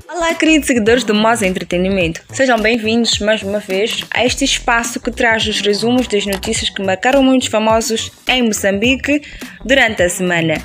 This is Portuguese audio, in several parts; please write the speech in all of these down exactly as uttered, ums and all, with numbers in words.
Olá, queridos seguidores do Moz Entretenimento. Sejam bem-vindos mais uma vez a este espaço que traz os resumos das notícias que marcaram muitos famosos em Moçambique durante a semana.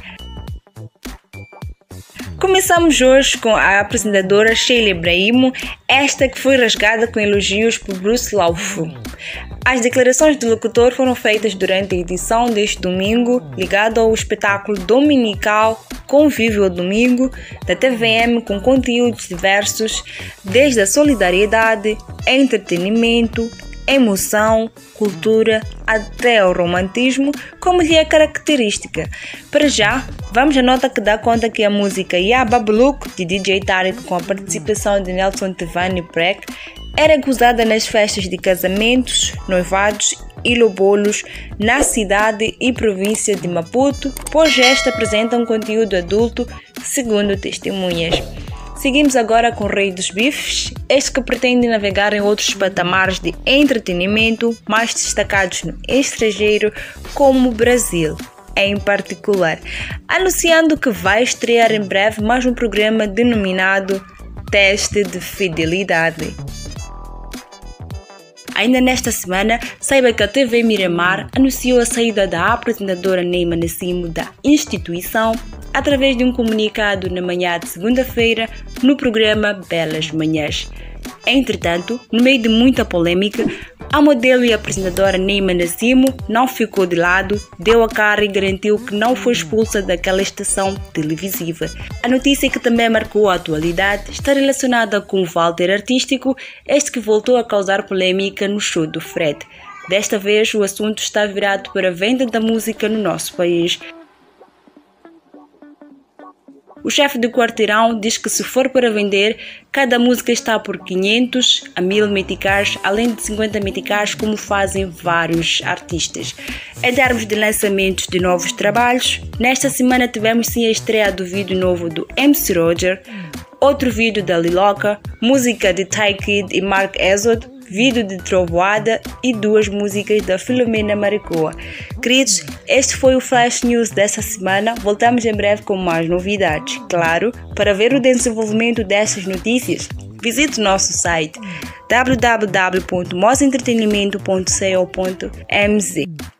Começamos hoje com a apresentadora Sheila Ibrahimo, esta que foi rasgada com elogios por Bruce Laufo. As declarações do locutor foram feitas durante a edição deste domingo, ligado ao espetáculo dominical Convívio ao Domingo, da T V M, com conteúdos diversos, desde a solidariedade, entretenimento, emoção, cultura, até o romantismo, como lhe é característica. Para já, vamos à nota que dá conta que a música Ya Babuluk, de D J Tarek, com a participação de Nelson Tevani Prek, era gozada nas festas de casamentos, noivados e lobolos na cidade e província de Maputo, pois esta apresenta um conteúdo adulto, segundo testemunhas. Seguimos agora com o Rei dos Bifes, este que pretende navegar em outros patamares de entretenimento mais destacados no estrangeiro, como o Brasil, em particular, anunciando que vai estrear em breve mais um programa denominado Teste de Fidelidade. Ainda nesta semana, saiba que a T V Miramar anunciou a saída da apresentadora Neima Nassimo da instituição através de um comunicado na manhã de segunda-feira no programa Belas Manhãs. Entretanto, no meio de muita polêmica, a modelo e apresentadora Neima Nassimo não ficou de lado, deu a cara e garantiu que não foi expulsa daquela estação televisiva. A notícia, que também marcou a atualidade, está relacionada com o Walter Artístico, este que voltou a causar polêmica no show do Fred. Desta vez, o assunto está virado para a venda da música no nosso país. O chefe do quarteirão diz que, se for para vender, cada música está por quinhentos a mil meticais, além de cinquenta meticais, como fazem vários artistas. Em termos de lançamentos de novos trabalhos, nesta semana tivemos sim a estreia do vídeo novo do M C Roger, outro vídeo da Liloca, música de Ty Kid e Mark Ezod, vídeo de Trovoada e duas músicas da Filomena Maricoa. Queridos, este foi o Flash News dessa semana. Voltamos em breve com mais novidades. Claro, para ver o desenvolvimento dessas notícias, visite o nosso site w w w ponto moz entretenimento ponto co ponto m z.